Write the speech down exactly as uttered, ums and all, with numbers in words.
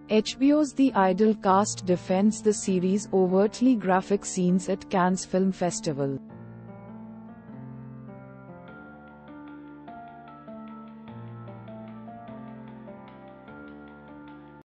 H B O's The Idol cast defends the series' overtly graphic scenes at Cannes Film Festival.